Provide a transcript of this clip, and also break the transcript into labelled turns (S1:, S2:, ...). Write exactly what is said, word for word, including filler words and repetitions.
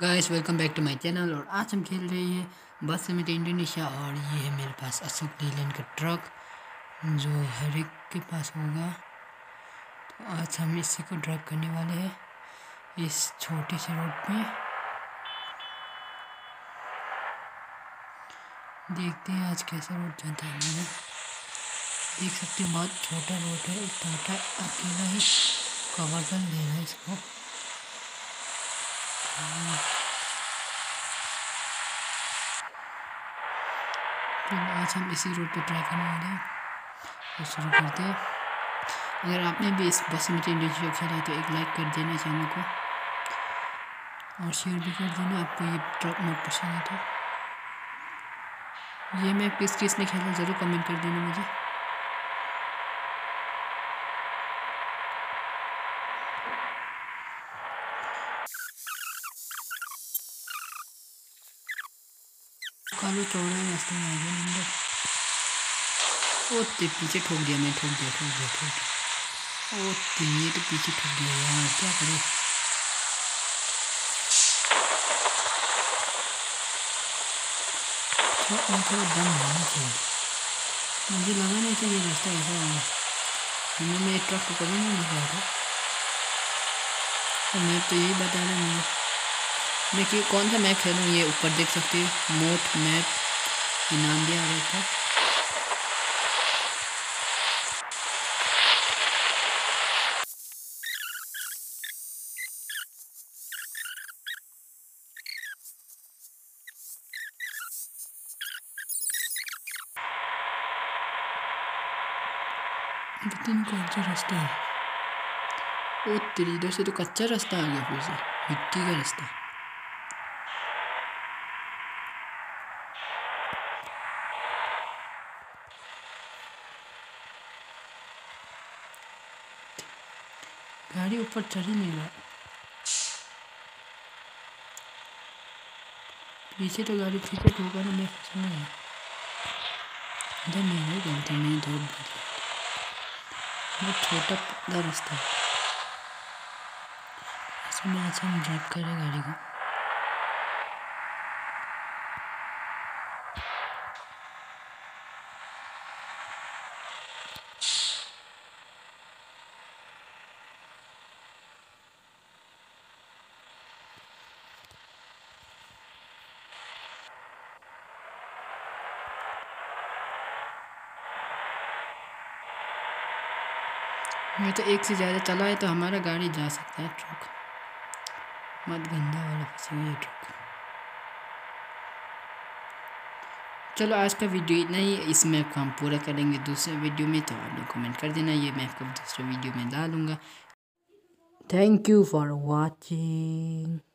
S1: Guys welcome back to my channel. और आज हम खेल रहे हैं बस समिट इंडोनेशिया। और ये है मेरे पास अशोक लीलैंड का ट्रक जो हर एक के पास होगा। तो आज हम इसी को ड्राइव करने वाले हैं इस छोटी सी रोड पे। देखते हैं आज कैसा रोड चलता है। मैंने देख सकते हैं बहुत छोटा रोड है, एक टाटा अकेला ही कवर कर ले रहा है इसको। तो आज हम इसी रोड पे ट्राई करने वाले हैं। तो शुरू करते हैं। अगर आपने भी इस बस में इंडोनेशिया खेला है तो एक लाइक कर देना चैनल को और शेयर भी कर देना आपको ये ट्रक मोड पसंद है तो। ये मैं किस किस ने खेला ज़रूर कमेंट कर देना मुझे। कालो चौड़ा रास्ते में आ गया नंबर। ओ ते पीछे ठोक दिया मैं, ठोक दिया ठोक दिया ठोक दिया ओ ते ये तो पीछे ठोक दिया यार, क्या करें। थोड़ा थोड़ा दम होना चाहिए। मुझे लगा नहीं था ये रास्ता ऐसा होगा। मैं ट्रक को कभी नहीं दिखाया था और मैं तो यही बता रहा हूँ। देखिए कौन सा मैप खेलूँ, ये ऊपर देख सकते हैं मोट मैप इनाम दिया रहा था। पता नहीं कौन सा रास्ता है। ओ तेरी, इधर से तो कच्चा रास्ता आ गया, फिर से मिट्टी का रास्ता। गाड़ी ऊपर चढ़ ही नहीं रहा। पीछे तो गाड़ी पीछे ठोका ना, मैं फंसा है। इधर नहीं है गलती नहीं, दो बहुत छोटा पतला रास्ता है। इसमें आज हम ड्राइव करें गाड़ी को। मैं तो एक से ज़्यादा चला है तो हमारा गाड़ी जा सकता है। ट्रक मत गंदा वाला फंसी हुई है ट्रक। चलो आज का वीडियो इतना ही। इस मैप को हम पूरा करेंगे दूसरे वीडियो में, तो आप लोग कमेंट कर देना। ये मैप को दूसरे वीडियो में डालूँगा। Thank you for watching.